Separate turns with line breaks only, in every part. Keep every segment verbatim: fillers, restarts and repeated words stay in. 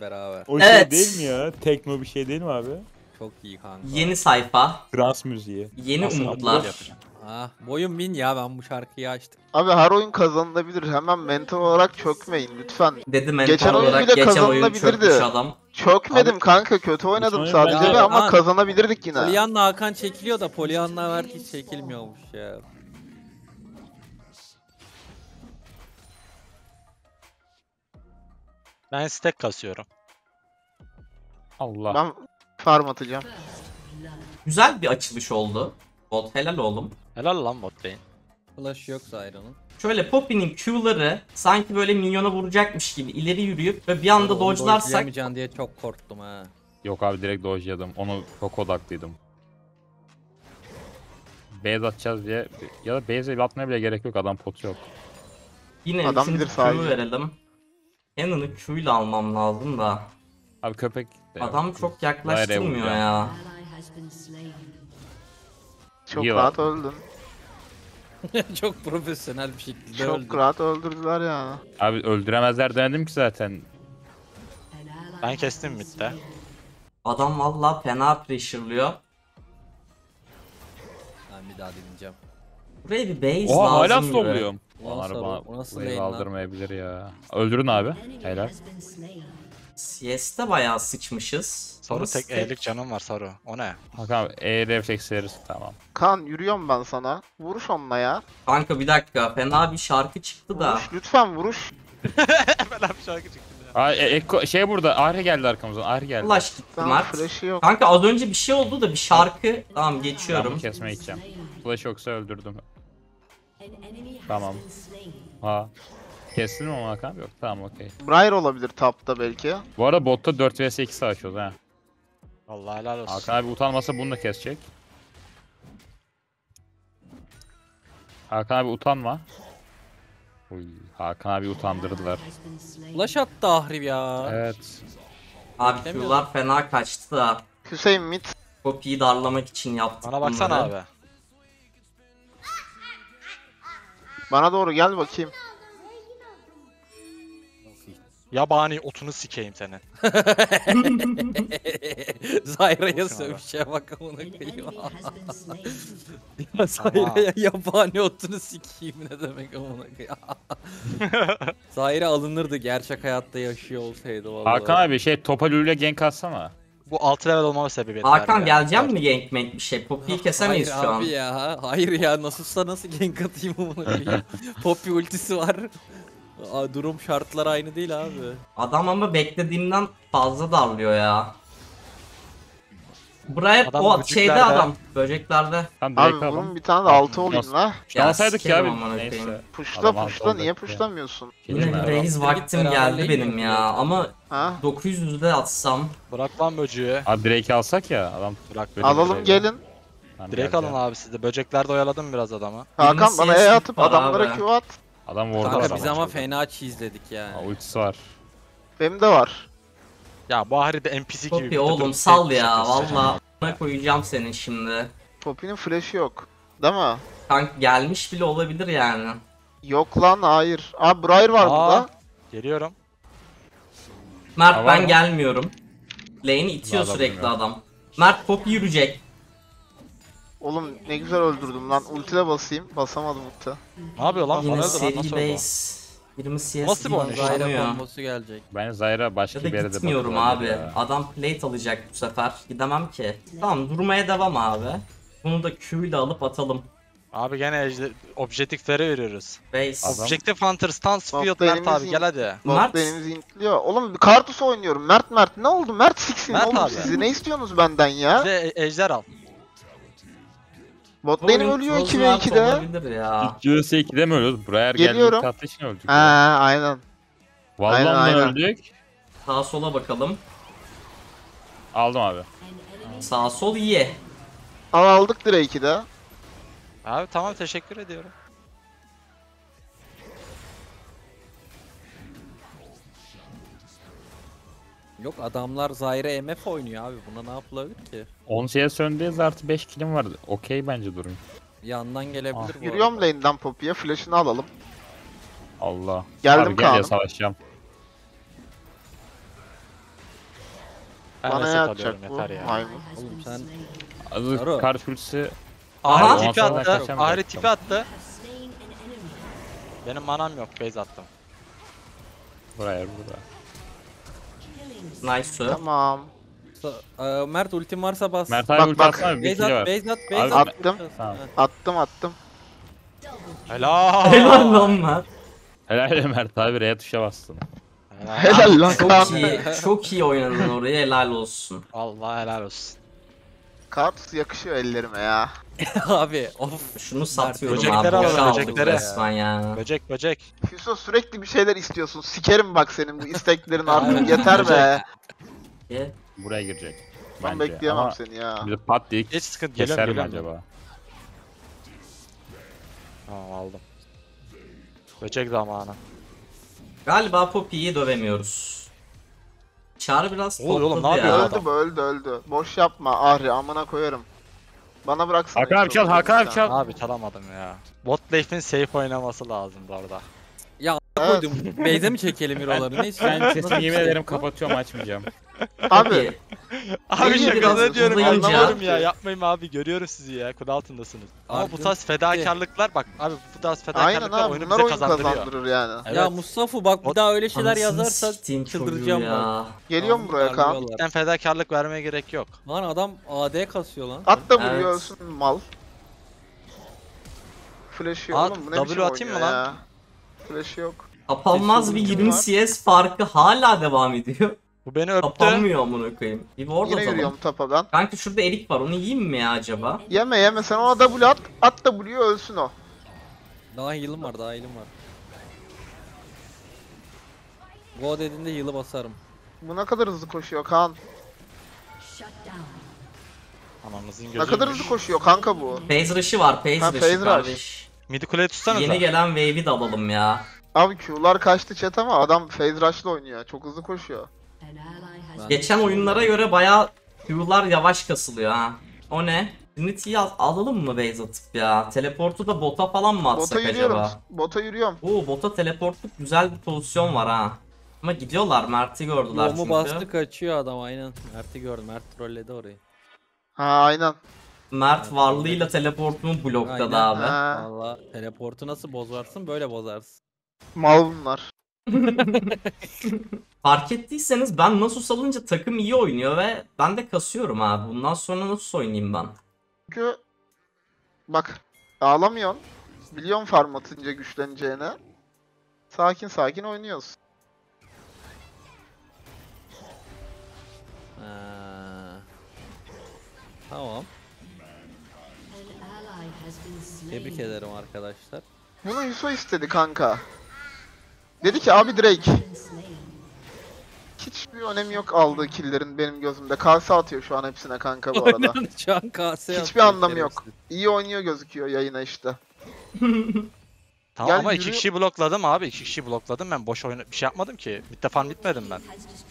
beraber.
O
Evet.
şey değil mi ya? Tekno bir şey değil mi abi?
Çok iyi kanka.
Yeni sayfa,
Trans müziği.
yeni
Nasıl
umutlar.
Ah, boyun bin ya, ben bu şarkıyı açtım.
Abi her oyun kazanılabilir. Hemen mental olarak çökmeyin lütfen.
Dedi mental
Geçen oyun
olarak
bile
geçen oyun
kazanılabilirdi.
çökmüş adam.
Çökmedim
Abi,
kanka, kötü oynadım
oyun
sadece
bence-
ve ama
Lan-
kazanabilirdik yine.
Pollyanna Hakan çekiliyor da Pollyanna Mert hiç çekilmiyormuş ya.
Ben stack kasıyorum.
Allah.
Ben farm atacağım.
Güzel bir açılış oldu. Bot helal oğlum.
Helal lan bot lane.
Flash yok Zyra'nın.
Şöyle Poppy'nin Q'ları sanki böyle minyona vuracakmış gibi ileri yürüyüp ve bir anda
Onu
dodge'larsak
dodge'layamayacaksın diye çok korktum ha.
Yok abi, direkt dojladım. Onu çok odaklıydım. Base atacağız diye. Ya da base'e atmaya bile gerek yok. Adam potu yok.
yine
Adam
üçüncü
bilir
Q'yu
sadece.
verelim. Cannon'ı Q'yla almam lazım da.
Abi köpek.
Adam çok
Daireye
yaklaştırmıyor
vuracağım.
ya.
Çok
İyi
rahat
lan.
öldün.
Çok profesyonel bir şekilde
Çok
öldü.
rahat öldürdüler yani.
Abi öldüremezler demedim ki zaten.
Ben kestim midde.
Adam valla fena pressure'lıyor.
Ben bir daha deneyeceğim.
Buraya bir base
Oha hala
lazım gibi.
slowluyorum.
O
Onlar
nasıl-
bana
o nasıl
burayı
lane lan?
kaldırmayabilir ya. Öldürün abi. Helal.
C S'te bayağı sıçmışız.
Soru
Ama
tek
stack-
eğilik canım var soru. O ne?
Hakan abi E refleks verirsin, tamam.
Kan yürüyorum ben sana. Vuruş onunla ya.
Kanka bir dakika, fena bir şarkı çıktı da.
Vuruş lütfen, vuruş.
Ben bir şarkı çıktı ya.
Aa, e, Eko- şey burada Ahri geldi arkamızdan. Ahri geldi.
Flash gitti
Tamam,
Mert.
flash'ı yok.
Kanka az önce bir şey oldu da bir şarkı. Tamam
Ben
geçiyorum.
bunu kesmeye gideceğim. Flash yoksa öldürdüm. Tamam. Ha. Kestin mi onu Hakan? Yok, tamam, okey.
Briar olabilir tapta belki.
Bu arada botta dört vs iki savaşıyoruz ha.
Vallahi helal olsun.
Hakan abi utanmasa bunu da kesecek. Hakan abi utanma. Uy, Hakan abi utandırdılar.
Flash attı Ahri ya.
Evet.
Abi
Beklemiyorum.
Q'lar fena kaçtı da.
Hüseyin mid.
Poppy'yi darlamak için yaptık
Bana baksana
bunları.
abi.
Bana doğru gel bakayım.
Yabani otunu sikeyim senin.
Zyra'ya
Olsun abi.
sövüşe bak amına koyayım. Ya Zyra'ya yabani otunu sikeyim ne demek amına koyayım. Zyra alınırdı gerçek hayatta yaşıyor olsaydı vallahi.
Hakan abi şey Topalü'yle gank atsana.
Bu altı level olmama sebebiyet
Hakan
verdi ya.
geleceğim mi gank mank bir şey? Poppy'yi kesemeyiz
Hayır
şu an.
abi ya. Hayır ya, nasılsa nasıl gank atayım amına koyayım. Poppy ultisi var. Aa, durum şartlar aynı değil abi.
Adam ama beklediğimden fazla darlıyor ya. Brian
Adam
o
böceklerde-
şeyde adam. Böceklerde.
Tam
Abi
direkt alın.
vurun bir tane de altı olayım la.
Şansaydık ya
sikerim
abi.
amına
Neyse.
koyayım.
Puşla
Adam
puşla
aldı
niye
ya.
puşlamıyorsun?
Yine
Gelin
bir
abi.
raise vaktim
Beraber
geldi
lane
benim
mi
ya
yapıyoruz?
ama
Ha?
dokuz yüzde atsam.
Bırak lan böceği.
Abi Drake alsak ya adam.
Bırak
Böyle
böceği.
Alalım
bir şey.
gelin.
Tamam,
Direkt
geldi
alın
ya.
abi siz de. Böceklerde oyaladım biraz adamı.
Hakan bana
C S
E atıp
var
adamlara
abi.
Q at.
Adam vurdu
Kanka
Kanka
adamı.
biz ama
çok
fena cheese'ledik
Aa,
yani.
ultisi var.
Benim de var.
Ya bu Ahri de N P C gibi.
Poppy
bir
oğlum
tıtır
sal
bir
ya
şakası.
valla. Ne koyacağım senin şimdi.
Poppy'nin flash'ı yok. Değil mi?
Kanka gelmiş bile olabilir yani.
Yok lan, hayır. Abi Briar var
Aa.
burada.
Geliyorum.
Mert
Var
ben
mı?
gelmiyorum. Lane'i itiyor
Vallahi
sürekli
bilmiyorum.
adam. Mert Poppy yürüyecek.
Oğlum ne güzel öldürdüm lan. Ultile basayım. Basamadım ulti.
Ne yapıyor lan? Bana
Yine
öldü lan
seri
nasıl oldu?
base. yirmi C S
Nasıl bir oyun?
Zyra
kullanıyor.
kombosu gelecek.
Ben Zyra başka
Ya
bir
da
yere de
gitmiyorum
bakılabilir
abi.
ya.
Adam plate alacak bu sefer. Gidemem ki. Tamam durmaya devam abi. Bunu da Q ile alıp atalım.
Abi gene ejder... objektiflere veriyoruz.
Base.
Adam-
Objective Hunter, Stansfield,
Nokta
Mert abi
elimizin-
gel hadi.
Bot
Mert.
lane'imizi intiliyor. Oğlum bir Kartus oynuyorum. Mert Mert ne oldu? Mert siksin
Mert
oğlum
abi.
sizi. Ne istiyorsunuz benden ya?
Bize e- ejder al.
Bot
Bu
lane'im
oyun
ölüyor iki ve
Trollsmart
ikide.
olabilir ya.
U S ikide mi ölüyoruz? Briar geldi
Geliyorum.
tatlı için öldük.
Ha
ya.
aynen.
Vallahi
aynen,
ondan
aynen.
öldük.
Sağa sola bakalım.
Aldım abi.
Sağ sol iyi.
Al aldık Drake'i de.
Abi tamam teşekkür ediyorum.
Yok adamlar Zyra M F oynuyor abi. Buna ne yapılabilir ki?
on şeye söndüğüz artı beş killim vardı. Okey bence durum.
Yandan gelebilir
Ah,
bu
Yürüyorum
arada.
lane'den Poppy'ye. Flash'ını alalım.
Allah.
Geldim
abi gel ya
Kaan'ım.
savaşacağım.
Ben
Bana
reset
ne
alıyorum
atacak bu?
yeter ya.
Maymun.
Oğlum sen
Az
Yaro.
kart ultisi.
Aha.
Ahri
Ondan
tipi
sonra
attı.
kaçamayacak.
Ahri tipi attı. Benim manam yok. Base attım.
Buraya burada.
Nice su.
Tamam.
Sa- Ee, Mert ultim varsa bas.
Mert abi
Bak,
ulti
bak.
atsana bir
Base
kill
at,
var.
base at,
Abi,
base at.
attım.
Tamam.
Attım attım.
Helal.
Helal lan Mert.
Helal Mert abi R'ye tuşa bastın.
Helal lan
Çok
Kaan.
iyi, çok iyi oynadın orayı, helal olsun.
Allah helal olsun.
Kartus yakışıyor ellerime ya.
Abi of.
Şunu satıyorum
Böcekleri
abi, boşa
alalım,
aldık
böcekleri.
resmen ya.
Böcek böcek.
Füso sürekli bir şeyler istiyorsun. Sikerim bak senin bu isteklerin
Aynen.
artık yeter be.
E,
Buraya girecek.
Ben
Bence.
bekleyemem
Ama
seni ya.
bir de pat diye
Hiç sıkıntı
keser
geliyorum
mi
geliyorum.
acaba?
Tamam aldım. Böcek zamanı.
Galiba Poppy'yi dövemiyoruz. Çağrı biraz
Ne oluyor oğlum,
topladı
ne
ya.
yapıyor
Öldü
adam?
bu öldü öldü. Boş yapma Ahri amına koyarım. Bana bıraksana.
Hakan abi
hiç
çal,
olmaz
Hakan abi
ya.
çal.
Abi çalamadım ya. Bot lane'in safe oynaması lazım bu arada.
Evet.
Koydum. Base'e mi çekelim hero'ları? Ne istiyorsun?
Ben sesimi yemin ederim kapatıyorum açmayacağım.
Abi
İyi
Abi şaka
biraz
ne diyorum ya,
uzayınca-
anlamadım ya. Yapmayın abi, görüyoruz sizi ya. Kul altındasınız. Ama bu
Artık
tarz fedakarlıklar bak abi, bu tarz
aynen
fedakarlıklar
abi
oyunu
bunlar
bize
oyun
kazandırıyor.
kazandırır yani.
Evet.
Ya Mustafa bak bir daha öyle şeyler
Anasını
yazarsa
siktiğim
çıldıracağım
çocuğu ya.
Geliyor mu buraya Kaan?
darlıyorlar.
Sen fedakarlık vermeye gerek yok.
Lan adam A D kasıyor lan.
At da
Evet.
vuruyor ölsün mal. Flash yok
At,
oğlum bu ne
W
biçim
atayım mı
oynuyor
lan?
ya. Flash yok.
Kapanmaz bir
Sesli
yirmi
var.
C S farkı hala devam ediyor.
Bu beni öptü.
Kapanmıyor amına koyayım. Bir ward
Yine
atalım.
yürüyorum tapa ben.
Kanka şurada erik var, onu yiyeyim mi ya acaba?
Yeme yeme sen ona W at. At W'yu ölsün o.
Daha heal'ım var, daha heal'ım var. Go dediğinde heal'ı basarım.
Bu ne kadar hızlı koşuyor Kaan.
Anamızın
Ne kadar
gözüymüş.
hızlı koşuyor kanka bu.
Phase rush'ı var, phase
Ha,
rush'ı
phase rush.
kardeş.
Midi kuleye tutsanıza.
Yeni gelen wave'i de alalım ya.
Abi Q'lar kaçtı chat ama adam phase rush'la oynuyor. Çok hızlı koşuyor.
Ben-
Geçen oyunlara göre bayağı Q'lar yavaş kasılıyor ha. O ne? Trinity'yi al- alalım mı base atıp ya? Teleportu da bota falan mı atsak
Bota yürüyorum.
acaba?
Bota yürüyorum.
Oo, bota teleportluk güzel bir pozisyon var ha. Ama gidiyorlar, Mert'i gördüler
Lomu
çünkü.
bastı kaçıyor adam aynen. Mert'i gördüm. Mert trolledi orayı.
Ha aynen.
Mert varlığıyla teleportumu blokladı
Aynen.
abi.
Ha,
Valla teleportu nasıl bozarsın böyle bozarsın.
mal bunlar.
Fark ettiyseniz ben Nasus alınca takım iyi oynuyor ve ben de kasıyorum abi. Bundan sonra Nasus oynayayım ben.
Çünkü bak ağlamıyorsun. Biliyorsun farm atınca güçleneceğini. Sakin sakin oynuyoruz.
Ha. Tamam. Tebrik ederim arkadaşlar.
Bunu Yuso istedi kanka. Dedi ki abi Drake. Hiçbir önemi yok aldığı killerin benim gözümde. Kase atıyor şu an hepsine kanka bu arada.
Şu an kase
Hiçbir
atıyor
anlamı yok.
şerefsiz.
İyi oynuyor gözüküyor yayına işte.
Tamam
Gel
ama
yürü.
iki kişiyi blokladım abi. iki kişiyi blokladım, ben boş oyun bir şey yapmadım ki. Mid farm bitmedim ben.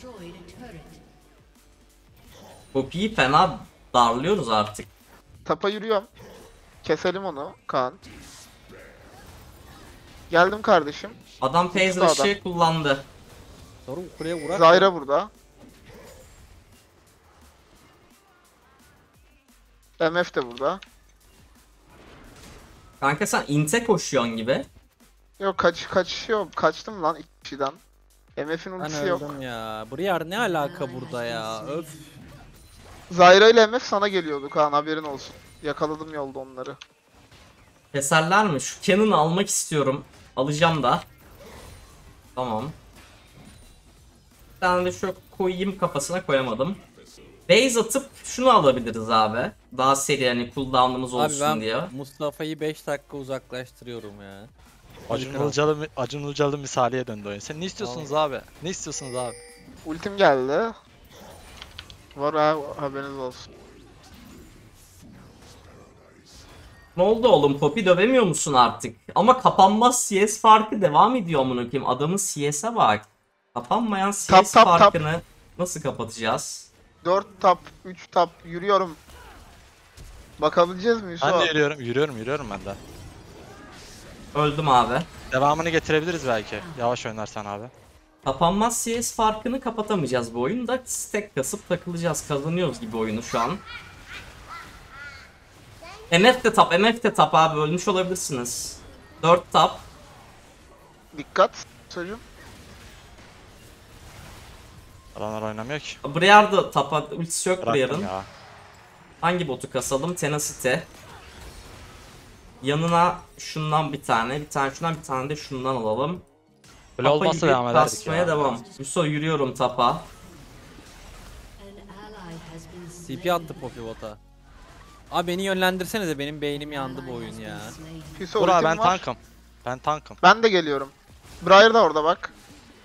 Poppy'yi fena darlıyoruz artık.
Tapa yürüyorum. Keselim onu Kaan. Geldim kardeşim.
Adam phase
Usta adam.
rush'ı kullandı.
Sorun kuleye vurak.
Zyra burada. M F de burada.
Kanka sen inte koşuyorsun gibi.
Yok kaç kaçıyor. Kaçtım lan iki kişiden. M F'in
Ben
ultisi yok.
öldüm ya. Briar ne alaka burada ya? Öf.
Zyra ile M F sana geliyordu Kaan haberin olsun. Yakaladım yolda onları.
Keserler mi? Şu Cannon'ı almak istiyorum. Alacağım da. Tamam. Bir tane de şu koyayım, kafasına koyamadım. Base atıp şunu alabiliriz abi. Daha seri, hani cooldown'ımız
Abi
olsun
ben
diye.
Mustafa'yı beş dakika uzaklaştırıyorum ya.
Acun Ilıcalı, Acun Ilıcalı misaliye döndü oyun. Sen ne istiyorsunuz abi? Ne istiyorsunuz abi?
Ultim geldi. Var ha haberiniz olsun.
Ne oldu oğlum, Poppy dövemiyor musun artık? Ama kapanmaz C S farkı devam ediyor amına koyayım. Adamın C S'e bak. Kapanmayan C S
Tap, tap, tap.
farkını nasıl kapatacağız?
dört tap, üç tap yürüyorum. Bakabileceğiz mi Yusuf?
Ben de yürüyorum, yürüyorum, yürüyorum ben de.
Öldüm abi.
Devamını getirebiliriz belki. Yavaş oynarsan abi.
Kapanmaz C S farkını kapatamayacağız bu oyunda. Stack kasıp takılacağız. Kazanıyoruz gibi oyunu şu an. M F de tap, M F de tap abi, ölmüş olabilirsiniz. dört tap.
Dikkat çocuğum.
Adamlar oynamıyor ki.
Briar da tapa, ultisi yok
Bıraktım
Briar'ın.
ya.
Hangi botu kasalım? Tenacity. Yanına şundan bir tane, bir tane şundan, bir tane de şundan alalım.
Böyle
Tapa
olmazsa
yürüyüp
devam ederdik
basmaya
ya.
devam. Yusuf yürüyorum tapa.
C P attı Poppy bota. Abi beni yönlendirsenize, benim beynim yandı bu oyun ya.
Hüso
Burak
ultim
ben
var.
tankım. Ben tankım.
Ben de geliyorum. Briar da orada bak.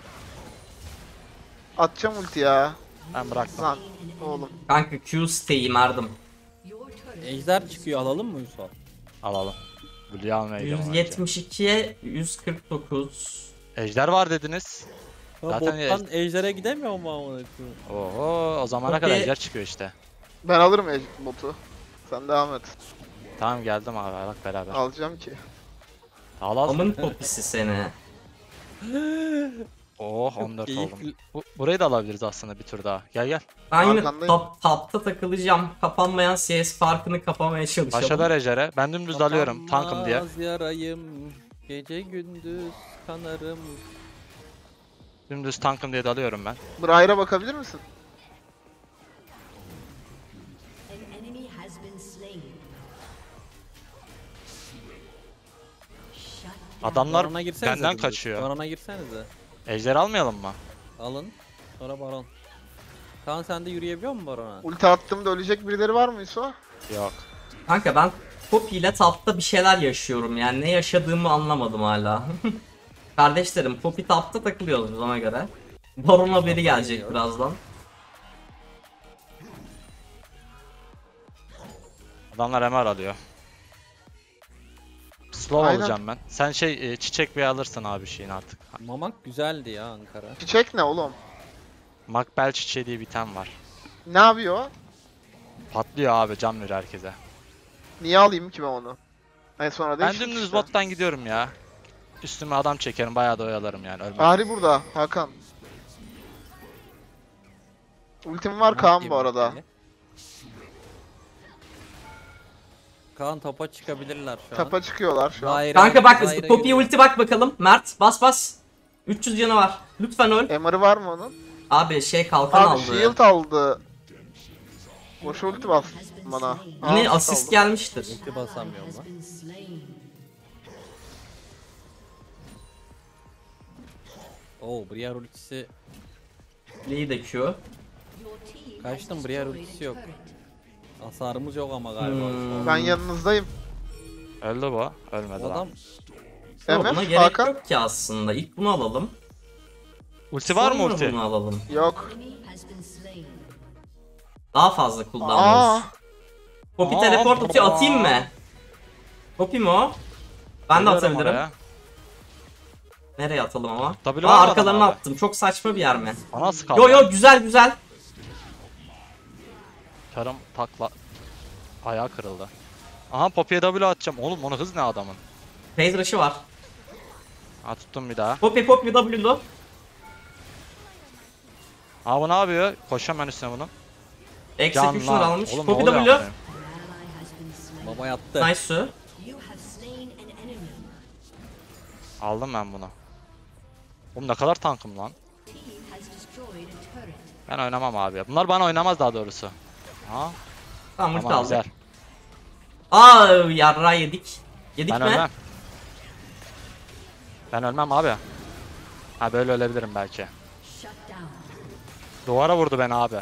Atacağım ulti ya.
Ben bıraktım.
Lan oğlum.
Kanka Q stay'im Erdim.
Ejder çıkıyor, alalım mı Yusuf?
Alalım. Blue'yu almaya gidiyorum
yüz
önce.
yetmiş ikiye yüz kırk dokuz.
Ejder var dediniz.
Ha,
Zaten
bottan Ejder'e gidemiyor mu amına koyayım?
Oho, o zamana
Okey.
kadar ejder çıkıyor işte.
Ben alırım Ej- botu. Sen devam et.
Tamam geldim abi, bak beraber.
Alacağım ki.
Al al.
Amın popisi seni.
Oh on dört
Keyifli.
oldum. Bu, burayı da alabiliriz aslında bir tur daha. Gel gel.
Ben yine
Arkandayım.
top, topta takılacağım. Kapanmayan C S farkını kapamaya çalışalım.
Başladılar ejder'e. Ben dümdüz alıyorum tankım diye.
Kapanmaz yarayım, gece gündüz kanarım.
Dümdüz tankım diye de alıyorum ben.
Briar'a bakabilir misin?
Adamlar
Barona girsenize
benden
dümdüz.
kaçıyor.
Barona girsenize.
Ejder almayalım mı?
Alın. Sonra baron. Kaan sen de yürüyebiliyor musun barona?
Ulti attığımda ölecek birileri var mı Hüso?
Yok.
Kanka ben Poppy ile tapta bir şeyler yaşıyorum, yani ne yaşadığımı anlamadım hala. Kardeşlerim Poppy tapta takılıyoruz biz ona göre. Baron haberi gelecek birazdan.
Adamlar M R alıyor. Slow
Aynen.
alacağım ben. Sen şey e, çiçek bey alırsın abi şeyin artık.
Mamak güzeldi ya Ankara.
Çiçek ne oğlum?
Makbel çiçeği diye bir tane var.
Ne yapıyor?
Patlıyor abi, can veriyor herkese.
Niye alayım ki ben onu? En sonra
Ben
değişik
dümdüz
işte.
bottan gidiyorum ya. Üstüme adam çekerim, bayağı da oyalarım yani, ölmem.
Ahri burada Hakan. Ultim var Kaan bu arada.
Kaan topa çıkabilirler şu an.
Tapa çıkıyorlar şu an.
Daire-
Kanka bak
daire
Poppy'ye
yürüyor.
ulti bak bakalım. Mert bas bas. üç yüz canı var. Lütfen öl.
Emar'ı var mı onun?
Abi şey kalkan
Abi
aldı.
shield aldı. Boş ulti bas bana.
Yine
Aa,
asist
aldı.
gelmiştir.
Ulti basamıyorum lan. Oo, Briar ultisi.
Lee de Q.
Kaçtım, Briar ultisi yok. Hasarımız yok ama galiba.
Hmm.
Ben yanınızdayım.
Öldü bu. Ölmedi
O
lan.
adam
Yok, buna
M F
gerek
Hakan.
yok ki aslında. İlk bunu alalım.
Ulti var mı
Sonra
ulti?
bunu alalım.
Yok.
Daha fazla
Aa,
cooldown'umuz. Poppy
Aa,
teleport atıyor.
aa.
Atayım mı? Poppy mi o? Ben de
Geliyorum
atabilirim.
oraya.
Nereye atalım ama?
W
Aa,
var mı
arkalarına
adam abi?
attım. Çok saçma bir yer mi?
Bana nasıl kaldı?
Yo yo, güzel güzel.
Karım takla. Ayağı kırıldı. Aha Poppy'ye W atacağım. Oğlum onu hız ne adamın?
Phase rush'ı var.
Ha tuttum bir daha.
Poppy Poppy W'lu.
Ha bu ne yapıyor? Koşacağım ben üstüne bunun.
Executioner
lan.
almış.
Oğlum,
Poppy
ne oluyor
W.
amına?
baba yattı.
Nice su.
Aldım ben bunu. Oğlum ne kadar tankım lan. Ben oynamam abi. Bunlar bana oynamaz daha doğrusu. Ha?
Tamam ulti
Tamam
aldık.
güzel.
Aa yarra yedik. Yedik
Ben
mi?
ölmem. Ben ölmem abi. Ha böyle ölebilirim belki. Duvara vurdu beni abi.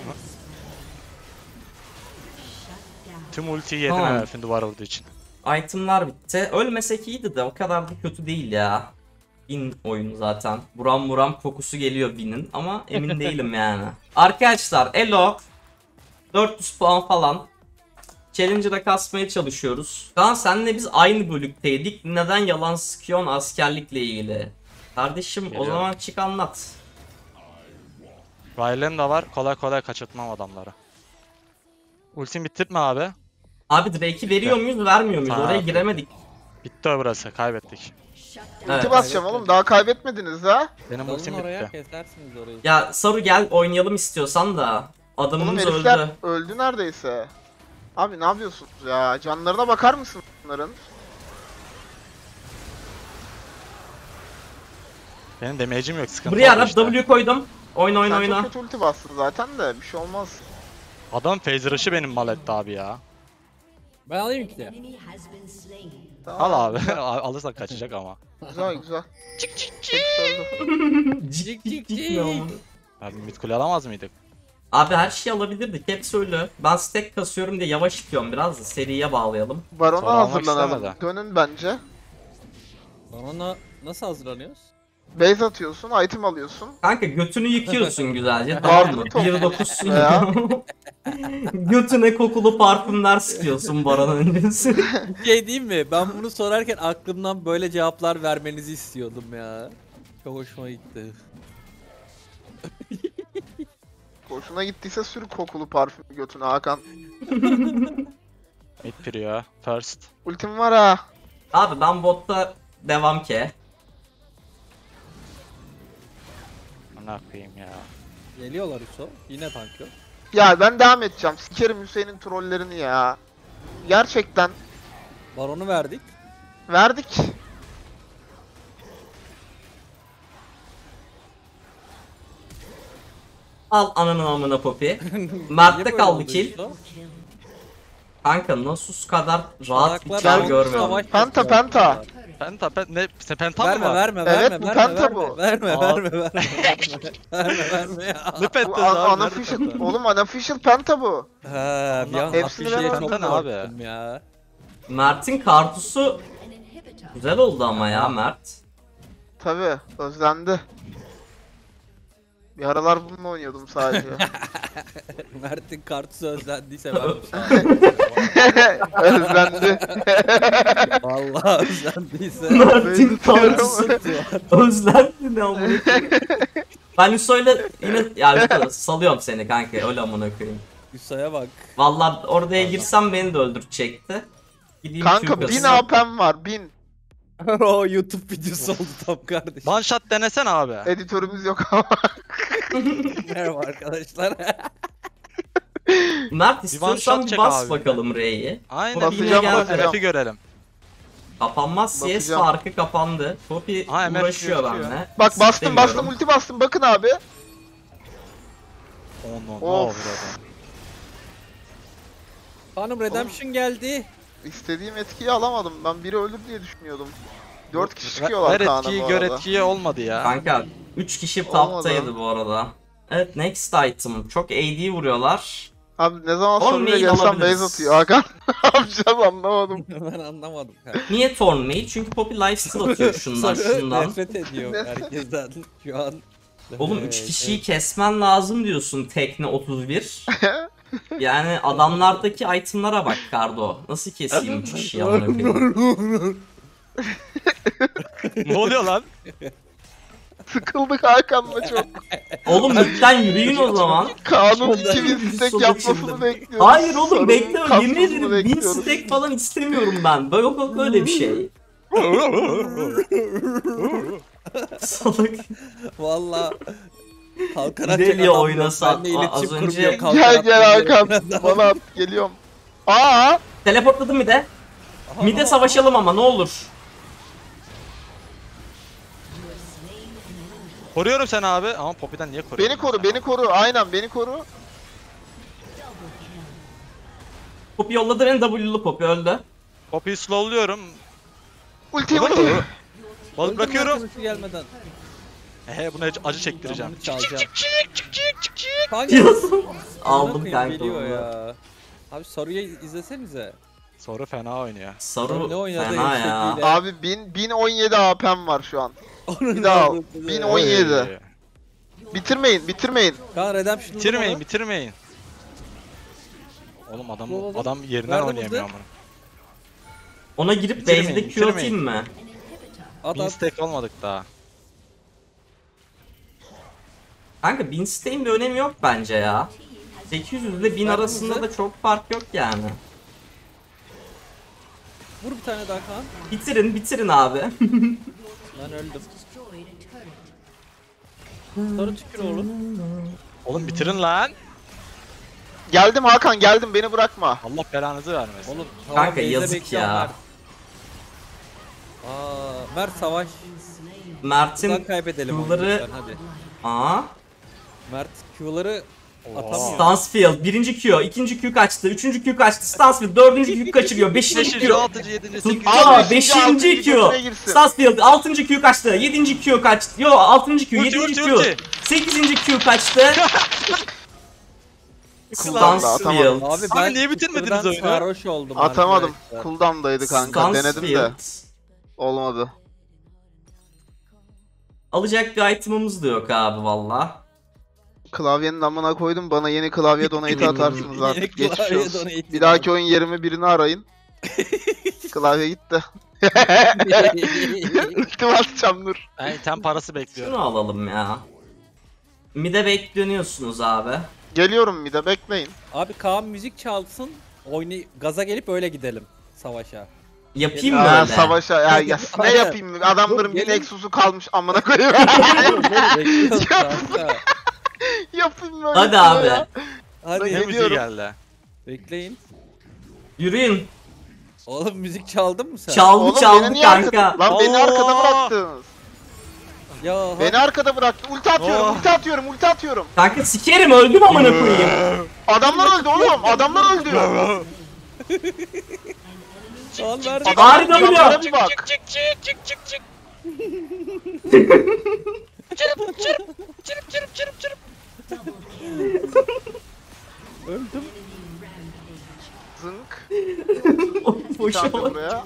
Tüm ultiyi yedim
Tamam.
herifin duvara vurduğu için.
Itemlar bitti. Ölmesek iyiydi de o kadar da kötü değil ya. Win oyunu zaten. Buram buram kokusu geliyor Win'in ama emin değilim yani. Arkadaşlar Elo dört yüz puan falan. Challenger'a kasmaya çalışıyoruz. Kaan senle biz aynı bölükteydik. Neden yalan sıkıyorsun askerlikle ilgili? Kardeşim o
Geliyorum.
zaman çık anlat.
Rylen de var. Kolay kolay kaçırtmam adamları. Ultim bitirtme abi.
Abi Drake'i veriyor muyuz vermiyor muyuz?
Ha,
Oraya
peki.
giremedik.
Bitti o burası. Kaybettik.
Evet.
Ulti basacağım oğlum, daha kaybetmediniz ha.
Benim
Dalın
ultim
oraya
bitti.
kesersiniz orayı.
Ya Saru gel oynayalım istiyorsan da.
Oğlum
Adamımız
herifler
öldü.
öldü neredeyse. Abi ne yapıyorsunuz ya? Canlarına bakar mısın bunların?
Benim damage'im yok, sıkıntı
Buraya
oldu
Arap
işte.
W koydum. Oyna oyna
Sen
oyna.
çok kötü ulti bastın zaten de bir şey olmaz.
Adam phase rush'ı benim mal etti abi ya.
Ben alayım ki de.
Tamam,
Al abi. Alırsan kaçacak ama.
Güzel güzel. Çık çık çık. Öldü.
Cik cik cik ne oldu?
Abi mid kule alamaz mıydık?
Abi her şeyi alabilirdik. Hepsi öyle. Ben stack kasıyorum diye yavaş itiyorum biraz da seriye bağlayalım.
Barona
Sonra almak
hazırlanalım.
istemedi.
Dönün bence.
Ona nasıl hazırlanıyoruz?
Base atıyorsun, item alıyorsun.
Kanka götünü yıkıyorsun güzelce tamam mı?
Pardon.
bir dokuzsun
Ya.
ya. Götüne kokulu parfümler sıkıyorsun Baran öncesi.
Bir şey diyeyim mi? Ben bunu sorarken aklımdan böyle cevaplar vermenizi istiyordum ya. Çok hoşuma gitti.
Hoşuna gittiyse sür kokulu parfüm götüne Hakan.
Mid prio. First.
Ultim var ha.
Abi ben botta devam ki.
Ne yapayım ya.
Geliyorlar Hüso. Yine tank yok.
Ya ben devam edeceğim. Sikerim Hüseyin'in trollerini ya. Gerçekten
Baronu verdik.
verdik.
Al ananın amına Poppy.
Niye
Mert'te
böyle
kaldı
oldu
kill.
Hüso?
Kanka Nasus kadar rahat bir
Salaklar
kill
Nasus
görmedim.
savaş
Penta,
yapıyorlar.
penta.
Penta, pen, ne? Sen penta mı
Verme
var?
verme
Evet,
verme
bu
verme
penta
verme,
bu.
verme
Aa.
verme verme verme verme verme ya.
Ne
Bu
pentası
un-
abi? Nerede
unofficial,
penta?
oğlum unofficial penta bu.
Ha bir an
Hepsini
bir şeye
ben
çok
aldım. Abi.
korktum ya.
Mert'in kartusu güzel oldu ama ya Mert.
Tabi özlendi. Bir aralar bununla oynuyordum sadece.
Mert'in kartı özlendiyse ben
özlendi.
vallahi özlendiyse.
Mert'in kartusu
Benziyorum.
özlendi ne amına koyayım. Ben Hüso'yla yine ya Hüso, salıyorum seni kanka öyle amına koyayım.
Hüso'ya bak.
Vallahi oraya girsem beni de öldürecekti. Gideyim
Kanka
Türk
bin
asısım.
A P'm var bin.
O YouTube videosu oldu tam kardeşim.
One shot denesene abi.
Editörümüz yok ama.
Merhaba arkadaşlar.
Mert
one
istiyorsan
shot
bir
çek
bas
abi.
bakalım R'yi.
Aynen.
Basacağım,
gel-
basacağım.
Map'i görelim.
Kapanmaz C S
Bakacağım.
farkı kapandı. Poppy
Ha, M F
uğraşıyor
gözüküyor.
benimle.
Bak bastım
İstemiyorum.
bastım ulti bastım bakın abi.
Oh no,
Of.
no
Hanım Redemption geldi.
İstediğim etkiyi alamadım. Ben biri ölür diye düşünüyordum. Dört kişi
Ver,
çıkıyorlar
ver
Kaan'a
etkiyi
bu
gör
arada.
etkiyi olmadı ya.
Kanka üç kişi
Olmadı.
taptaydı bu arada. Evet next item. Çok A D vuruyorlar.
Abi ne zaman
On
soruyla
main
gelsem
alabiliriz.
base atıyor Hakan. Ne yapacağız anlamadım.
Ben anlamadım. kanka.
Niye Thornmail? Çünkü Poppy lifesteal atıyor şundan
Sarı
şundan.
nefret ediyor herkesten şu an.
Oğlum
Ee,
üç kişiyi kesmen lazım diyorsun tekne otuz bir. Yani adamlardaki itemlara bak Kardo. Nasıl keseyim üç kişiyi amına koyayım?
Ne oluyor lan?
Sıkıldık Hakan'la çok.
Oğlum lütfen yürüyün o zaman.
Kaan'ın
Ondan
iki bin
bir
stack
soda
yapmasını
içildim.
bekliyoruz.
Hayır oğlum
Sarı'nın
bekle yemin
kasmasını
ederim bin
bekliyoruz.
stack falan istemiyorum ben. Böyle yok yok öyle bir şey. Salak.
Valla kalkan
Gidelim
atacak
ya
adam
oynasa.
yok. Benle
Az
iletişim
önce-
kurmuyor, kalkan
Gel gel
atmıyor.
Hakan. Bana at geliyorum. Aa!
Teleportladım bir de. Mide savaşalım ama ne olur.
Koruyorum seni abi. Ama Poppy'den niye koruyorsun?
Beni koru beni koru. Aynen beni koru.
Poppy yolladı beni W'lu Poppy öldü.
Poppy'yi slowluyorum.
Ulti ulti.
Balık bırakıyorum.
Ulti gelmeden.
Ehe buna acı, acı
Ben
çektireceğim.
bunu çalacağım. Kanka.
Diyorsun.
amına
Aldım
koyayım,
kanka
geliyor
onu.
ya. Abi Saru'yu izlesenize.
Soru fena oynuyor.
Saru
Ne oynadı
fena ya.
yüksekliğiyle?
Abi bin, bin on yedi A P'm var şu an.
Onun
Bir daha al.
nerede?
bin on yedi. Bitirmeyin bitirmeyin.
Kaan Redemption'ı
Bitirmeyin
bulamadı.
bitirmeyin. Oğlum adam
Bulamadım.
adam yerinden
Nerede
oynayamıyor
buldu?
ama.
Ona girip
Bitirmeyin,
base'de Q
bitirmeyin.
atayım mı?
At
Bin
at.
stack olmadık daha.
Kanka bin stack'in bir önemi yok bence ya. sekiz yüz ile bin
Nerede
arasında
buldu?
da çok fark yok yani.
Vur bir tane daha Kaan.
Bitirin bitirin abi.
Ben öldüm. Sarı tükür oğlum.
Oğlum bitirin lan.
Geldim Hakan geldim beni bırakma.
Allah belanızı vermesin.
Oğlum
Kanka,
base'de
yazık
bekliyorum
ya.
Mert. Aa, Mert savaş. Buradan
Mert'in
kaybedelim onu
Q'ları-
lütfen, hadi.
Aa.
Mert Q'ları atamıyor.
Stansfield birinci Q, ikinci Q kaçtı, üçüncü Q kaçtı, Stansfield dördüncü Q kaçırıyor, beşinci
beşinci,
Q.
altıncı, yedinci,
Tuttu,
sekizinci.
Abi,
beşinci
altıncı
Q.
götüne girsin.
Stansfield altıncı Q kaçtı, yedinci Q kaçtı. Yo altıncı Q,
Ulti,
yedinci
ulti,
Q,
ulti.
sekizinci Q kaçtı.
Cooldown'da
Stansfield.
Abi
Abi
ben
niye bitirmediniz
sıfırdan
oyunu?
sarhoş oldum
Atamadım.
arkadaşlar.
Cooldown'daydı kanka. Denedim de.
Stansfield.
Olmadı.
Alacak bir item'ımız da yok abi valla.
Klavyenin amına koydum, bana yeni klavye donate atarsınız artık.
Yeni
Geçmiş
klavye
olsun.
donate
Bir dahaki oyun yerime birini arayın. Klavye gitti. Ultim atacağım dur.
Ben item parası bekliyorum.
Şunu alalım ya. Mide bekleniyorsunuz abi.
Geliyorum bir de bekleyin.
Abi Kaan müzik çalsın. Oyunu gaza gelip öyle gidelim savaşa.
Yapayım mı
Ya
öyle?
savaşa ya, ya ne
Aynen.
yapayım? Adamların
Dur,
bir
gelin.
Nexus'u kalmış amına koyayım.
Dur, dur, bekliyoruz kanka.
Yapayım böyle.
Hadi
bir şey
abi.
ya.
Hadi
Ne müziği
Geliyorum.
geldi?
bekleyin.
Yürüyün.
Oğlum müzik çaldın mı sen?
Çaldı
Oğlum
çaldı
beni niye
kanka.
arkada? Lan beni
Oo.
arkada bıraktınız.
Ya
Beni arkada bıraktı. Ulti atıyorum,
Oh.
ulti atıyorum, ulti atıyorum.
Kanka sikerim öldüm amına koyayım.
Adamlar öldü oğlum, adamlar öldü.
Kaan verdi.
Bari de
Adamlara
vuruyor.
bir bak.
Çık çık çık çık çık. Çırp çırp çırp çırp.
Öldüm.
Zınk. Bir
Boşa
tane
bak.
buraya.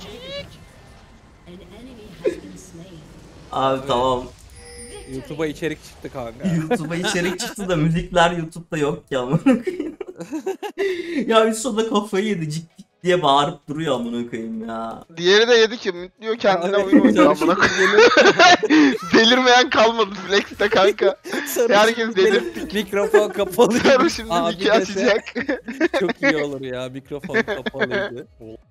Abi tamam.
YouTube'a içerik çıktı kanka.
YouTube'a içerik çıktı da müzikler YouTube'da yok ya amına koyayım. Ya Hüso kafayı yedi cik cik diye bağırıp duruyor amına koyayım ya.
Diğeri de yedi ki mütlüyor kendine
Abi,
oyun oynuyor
canım
amına koyayım. Delirmeyen kalmadı Flex'te kanka.
Sarı
Herkes
şimdi
delirdi.
benim Mikrofon kapalı.
Sarı şimdi
Abi
Nick'i
dese
açacak.
Çok iyi olur ya, mikrofon kapalıydı.